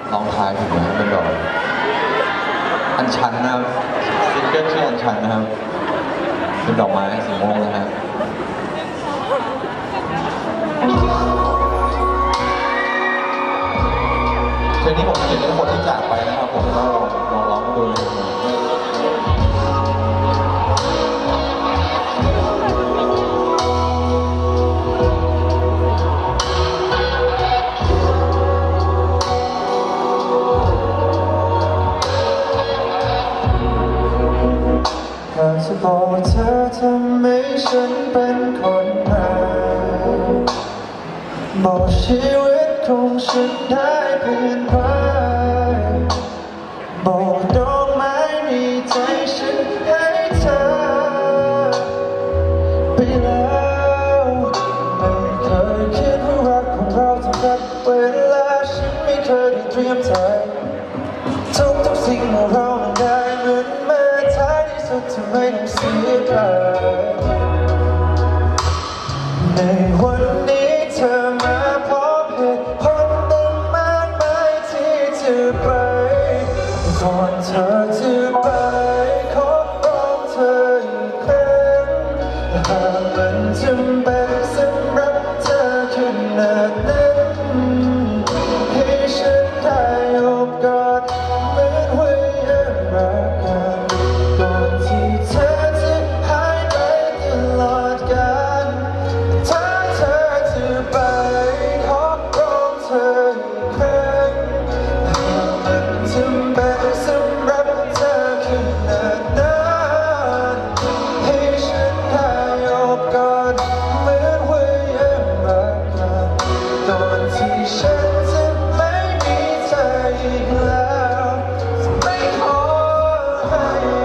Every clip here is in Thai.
ลองทายถูกไหมเป็นดอกอัญชันนะครับซิงเกิลชื่ออัญชันนะครับเป็นดอกไม้สีม่วงนะฮะเพลงนี้ผมเขียนทั้งหมดที่จากไปนะครับผมก็ลองร้องดูเลยจะบอกเธอทำให้ฉันเป็นคนใหม่บอกชีวิตของฉันได้เปลี่ยนไปบอกดอกไม้ในใจฉันให้เธอไปแล้วไม่เคยคิดว่ารักของเราจะรักเวลาฉันไม่เคยได้เตรียมใจทุกสิ่งของเราได้เหมือนเมื่อท้ายที่สุดจะไม่ต้องเสียใจในวันนี้เธอมาพบเหตุผลตั้งมากมายที่จะไปก่อนเธอจะไปขอร้องเธออีกครั้งหากมันจำเป็นสำหรับเธอขนาดนั้นให้ฉันได้โอบกอดเหมือนว่ายังรักกันก่อนที่เธอจะหายไปตลอดกาลถ้าเธอจะไปขอร้องเธออีกครั้งหากมันจำเป็นสำหรับเธอขนาดนั้นให้ฉันได้โอบกอดเหมือนว่ายังรักกันก่อนที่ฉันจะไม่มีเธออีกแล้วจะไม่ขอให้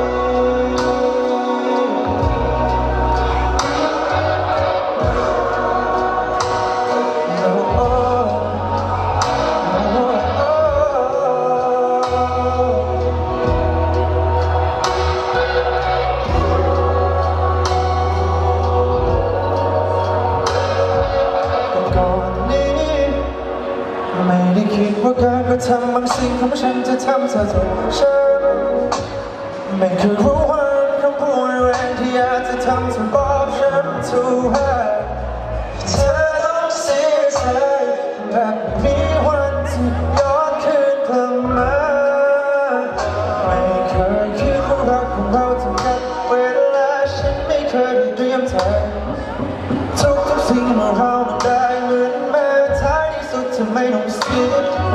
ก่อนนี้ไม่ได้คิดว่าการกระทำบางสิ่งของฉันจะทำเธอถูกฉันไม่เคยรู้ว่าคำพูดแรงที่อยากจะทำจะบอกฉันถูกให้เธอต้องเสียใจแบบมีวันที่ย้อนคืนกลับมาไม่เคยคิดว่ารักของเราจะกันเวลาฉันไม่เคยได้เตรียมใจทุกสิ่งของเรามันได้เหมือนแม้ท้ายที่สุดจะไม่ต้องเสียใจ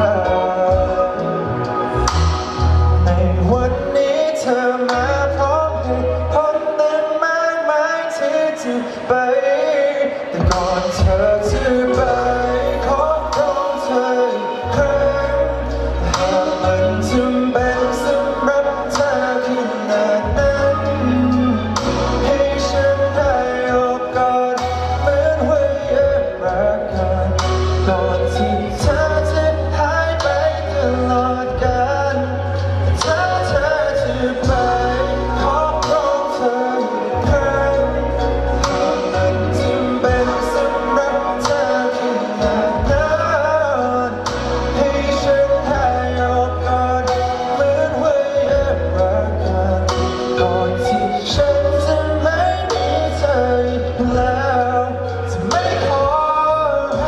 ในวันนี้เธอมาพร้อมเหตุผลตั้งมากมายที่จะไปแต่ก่อนเธอจะไปขอร้องเธออีกครั้งหากมันจำเป็นสำหรับเธอขนาดนั้นให้ฉันได้โอบกอดเหมือนว่ายังรักกันก่อนที่เธอจะหายไปตลอดกาลถ้าเธอจะไปขอร้องเธออีกครั้งหากมันจำเป็นสำหรับเธอขนาดนั้นให้ฉันได้โอบกอดเหมือนว่ายังรักกันก่อนที่ฉันจะไม่มีเธออีกแล้วจะไม่ขอให้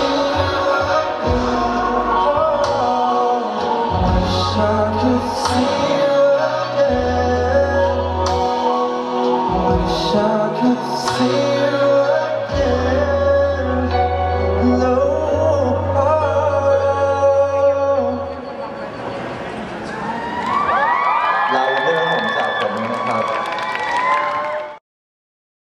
Wish I could see